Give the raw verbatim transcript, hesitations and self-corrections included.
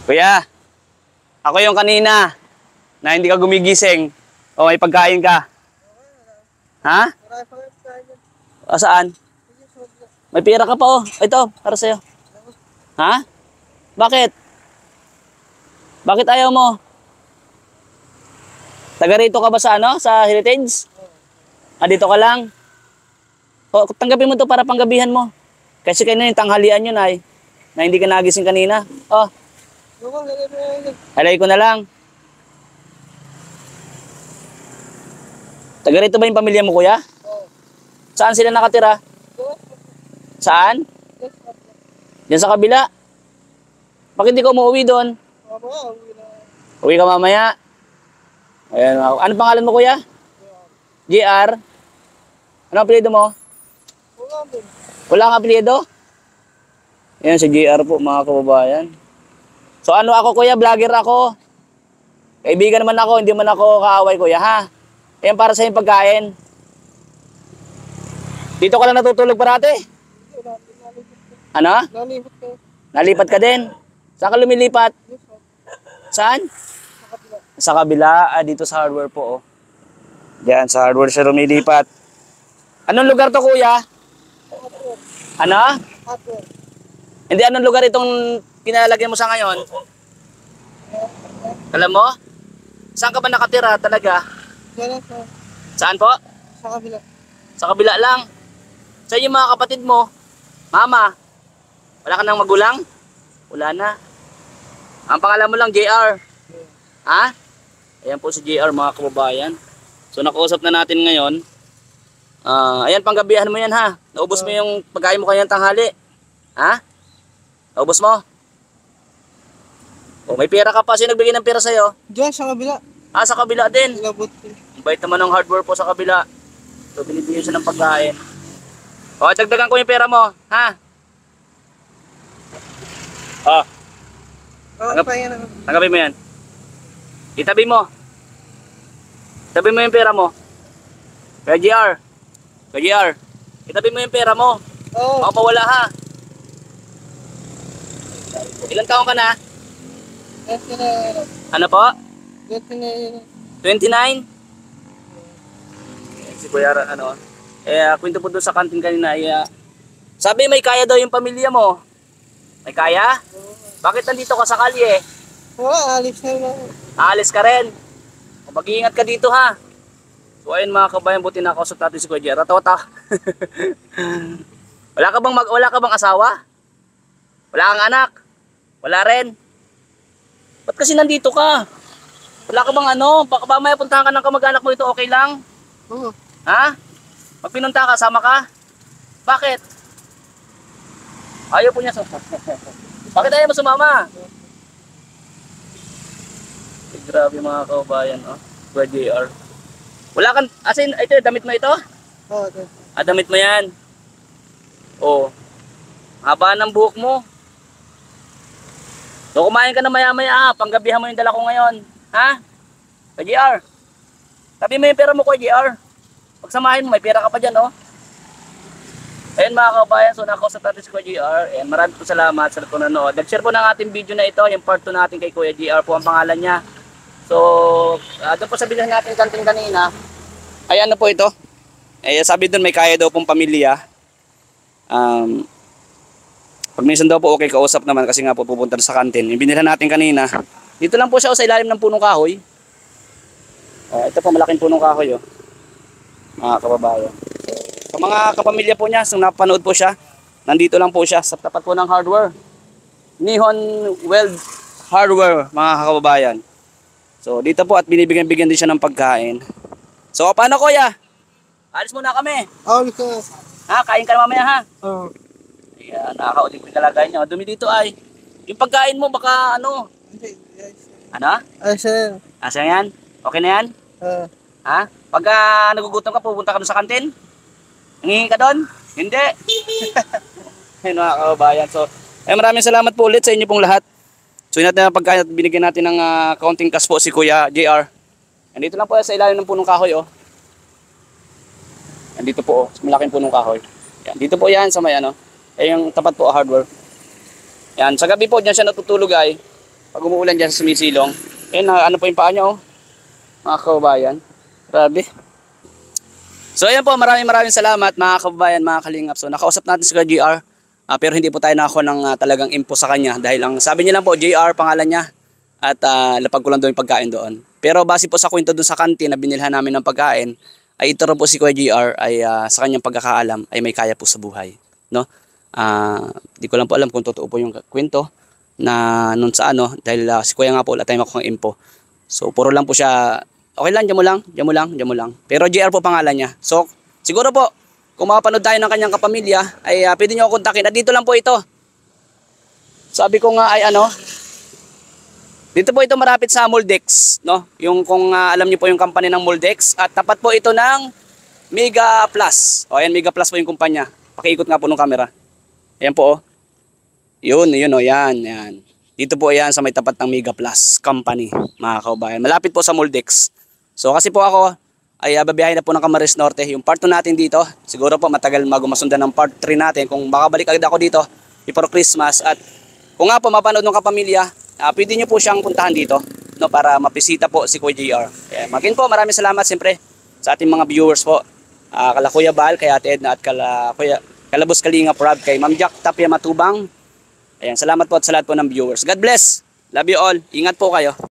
Kuya, ako yung kanina na hindi ka gumigising. O may pagkain ka. Ha? O saan? May pera ka pa oh. Ito, para sa'yo. Ha? Bakit? Bakit ayaw mo? Taga rito ka ba sa ano? Sa Heritage? Ah, dito ka lang? O, tanggapin mo to para panggabihan mo. Kasi kanina yung tanghalian yun ay. Na hindi ka nagising kanina. Oh. Halay ko na lang. Taga rito ba yung pamilya mo, kuya? Saan sila nakatira? Saan? Diyan sa kabila. Bakit di ka umuwi doon? Uwi ka mamaya. Ayan. Ano pangalan mo, kuya? J R? Ano apelyido mo? Wala kang apelyido? Ayan si J R po, mga kababayan. So ano ako, kuya? Vlogger ako. Kaibigan naman ako, hindi man ako kaaway, kuya, ha? Ayan para sa yung pagkain. Dito ka lang natutulog parati? Ano? Nalipat ka. Nalipat ka din? Saan ka lumilipat? Saan? Sa kabila. Ah, dito sa hardware po, oh. Diyan, sa hardware siya lumilipat. Anong lugar to, kuya? Ano? Hindi, anong lugar itong pinalagyan mo sa ngayon? Alam mo? Saan ka ba nakatira talaga? Saan po? Sa kabila. Sa kabila lang. Sa inyo mga kapatid mo, mama, wala ka nang magulang? Wala na. Ang pangalan mo lang, J R. Ha? Ayan po si J R, mga kababayan. So nakausap na natin ngayon. Uh, ayan, panggabihan mo yan, ha? Naubos mo yung pagkain mo kanyang tanghali. Ha? Naubos mo? O, may pera ka pa. Sino nagbigay ng pera sa'yo? Diyan sa kabila. Ah, sa kabila din. Inabot. Ang bait naman ng hardware po sa kabila. So, binibigyan siya ng pagkain. O, dagdagan ko yung pera mo. Ha? O, Tanggap pa yan. tanggapin mo yan. Itabi mo. Itabi mo yung pera mo. Kaya J R. Kaya J R. Itabi mo yung pera mo. Oo. Baka mawala, ha? Ilang taon ka na? Ano po? twenty-nine? Si Kuya, ano, eh, kwento po doon sa kantin kanina, eh, uh, sabi may kaya daw yung pamilya mo. May kaya? Bakit nandito ka sa kalye? Oo, alis na lang. Aalis ka rin. Mag-iingat ka dito, ha? So, ayun mga kabayan, buti nakausap natin si Kuya Jer. Tawa-tawa. Wala ka bang mag wala ka bang asawa? Wala kang anak? Wala rin? Ba't kasi nandito ka? Wala ka bang ano? Baka ba may puntahan ka ng kamag-anak mo ito, okay lang? Oo. Ha? Pag pinunta ka, sama ka? Bakit? Ayaw po niya sumama. Bakit ayaw mo sumama? Eh, grabe mga kaubayan, oh. Kuya J R. Wala kang, asin, ito, damit mo ito? Oo, okay. Ah, damit mo yan. Oh. Haba ng buhok mo. So, kumain ka na maya-maya, ah. Panggabihan mo yung dala ko ngayon. Ha? Kuya J R. Tabi mo yung pera mo, Kuya J R. Pagsamahin mo, may pera ka pa dyan, oh. Ayun mga kabayan, so nakausap natin si Kuya J R. Ayan, maraming po salamat sa nanonood. Nag-share po ng ating video na ito, yung part two natin kay Kuya J R po ang pangalan niya. So, uh, doon po sa bilhan natin kanting kanina, ay ano po ito? Eh, sabi doon may kaya daw pong pamilya. Um, pag minsan daw po okay, kausap naman kasi nga po pupunta sa kantin. Yung binilhan natin kanina, dito lang po siya o sa ilalim ng punong kahoy. Uh, ito po malaking punong kahoy, oh. Mga kababayan. Sa mga kapamilya po niya, so napanood po siya, nandito lang po siya sa tapat po ng hardware. Nihon Weld Hardware, mga kababayan. So dito po at binibigyan-bigyan din siya ng pagkain. So paano, kuya? Alis muna kami. Oo, ito. Ha, kain ka na mamaya, ha? Oo. Ayan, nakakaulit ko yung kalagay niya. Dumi dito ay. Yung pagkain mo baka ano? Hindi. Ano? Ay, sir. Asa yan? Okay na yan? Oo. Ha? Pagka nagugutom ka, pupunta ka doon sa kantin? Nangingi ka doon? Hindi. Ayun mga kababayan. So, eh, maraming salamat po ulit sa inyo pong lahat. So, yun natin ang pagkain at binigyan natin ng uh, counting cash po si Kuya J R. Nandito lang po sa ilalim ng punong kahoy, oh. Nandito po, oh, sa malaking punong kahoy. Yan, dito po yan sa may ano. Eh, yung tapat po hardware. Yan, sa gabi po, dyan siya natutulog ay. Pag umuulan dyan sa sumisilong. Ayun, na, ano po yung paa niya, oh. Mga kababayan. Grabe. So ayan po, maraming maraming salamat mga kababayan, mga kalingap. So nakausap natin si Kuya J R. Uh, pero hindi po tayo nakakuha ng uh, talagang info sa kanya. Dahil ang sabi niya lang po, J R pangalan niya. At uh, lapag ko lang doon yung pagkain doon. Pero base po sa kwento doon sa kantin na binilhan namin ng pagkain, ay ito rin po si Kuya J R ay uh, sa kanyang pagkakaalam ay may kaya po sa buhay. No? Uh, di ko lang po alam kung totoo po yung kwento na nun sa ano. Dahil uh, si Kuya nga po wala tayong makuha ng info. So puro lang po siya. Okay lang, dyan mo lang, dyan mo lang, dyan mo lang. Pero J R po pangalan niya. So, siguro po, kung makapanood tayo ng kanyang kapamilya, ay uh, pwede nyo ako kontakin. At dito lang po ito. Sabi ko nga ay ano, dito po ito marapit sa Moldex, no? Yung kung uh, alam niyo po yung company ng Moldex. At tapat po ito ng Mega Plus. O, ayan, Mega Plus po yung kumpanya. Pakiikot nga po ng camera. Ayan po, oh. Yun, yun, oh, yan, yan. Dito po yan sa may tapat ng Mega Plus Company, mga kaubayan. Malapit po sa Moldex. So kasi po ako ay uh, babiyahin na po ng Camarines Norte. Yung part two natin dito, siguro po matagal bago masundan ng part three natin. Kung makabalik agad ako dito before Christmas. At kung nga po mapanood ng kapamilya, uh, pwede nyo po siyang puntahan dito, no, para mapisita po si Kuya J R. Kaya maging po maraming salamat siyempre sa ating mga viewers po. Uh, kala Kuya Bal, kay Ate Edna at kala Kuya Kalabos Kalinga Prab, kay Ma'am Jack Tapia Matubang. Ayan, salamat po at sa lahat po ng viewers. God bless. Love you all. Ingat po kayo.